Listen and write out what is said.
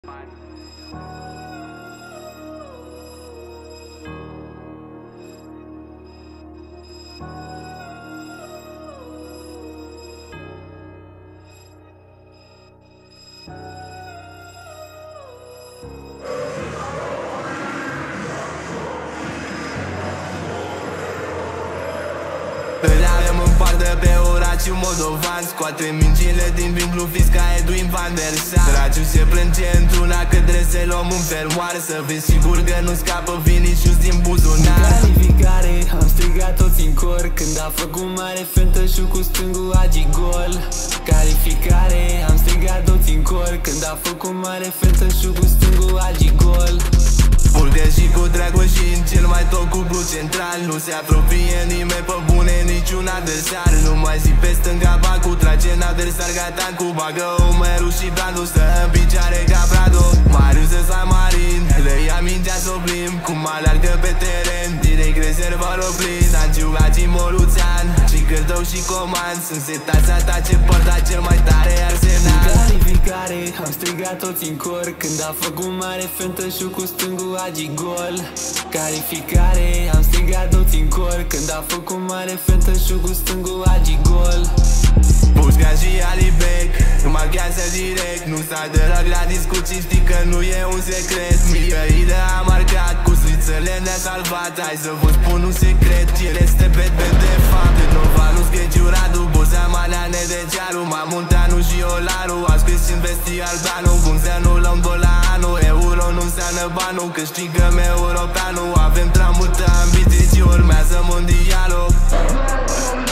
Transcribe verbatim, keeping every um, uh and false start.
Îl avem în pardă pe Oraciu Moldovan. Scoate mincile din vinclu fix ca Edwin Van der Sar. Raciu se plânge într-una că trebuie să luăm un fermoar. Să vezi sigur că nu scapă Vinicius din buzunar. Calificare, am strigat toți în cor când a făcut mare fentă și cu stângul Agi gol. Calificare, am strigat toți în cor când a făcut mare fentă și cu stângul Agi gol. Bulgă și cu Dragoșin, cel mai tot cuplu central. Nu se apropie nimeni pe bune, niciun adversar. Nu mai zi pe stânga, Bacu trage în adversar, Gatan cu bagă Omeru și Brandu stă în picioare ca Prado. Marius ăsta Marin, le ia mingea s-o plimb, cum alergă pe teren, direct rezervorul plin. Agiu Agi Moluțean, și Cârdău și Coman sunt setați să atace porta cel mai tare Arsenal. Calificare, am strigat toți în cor când a făcut mare fentă și cu stângul Agi gol. Calificare, am strigat toți în cor când a făcut mare fentă și cu stângul Agi gol. Pușca și Alibec marchează direct, nu sta deloc la discuții, știi că nu e un secret. Mihailă a marcat, cu strițele ne-a salvat. Hai să vă spun un secret, el este Batman de fapt. De Novanus, Gheciu, Radu, Bozea, Manea, Nedecearu, Mamuntanu și Olaru au scris în vestii Albanu. Cum să nu luăm dolanul, euro nu înseamnă banul, câștigăm europeanul. Avem trea multă ambiție și urmează mondialul.